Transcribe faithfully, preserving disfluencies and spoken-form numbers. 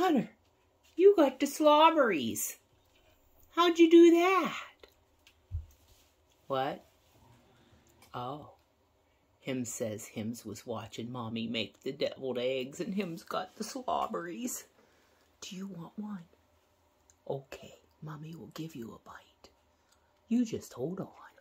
Hunter, you got the slobberies. How'd you do that? What? Oh. Him says hims was watching Mommy make the deviled eggs and hims got the slobberies. Do you want one? Okay, Mommy will give you a bite. You just hold on.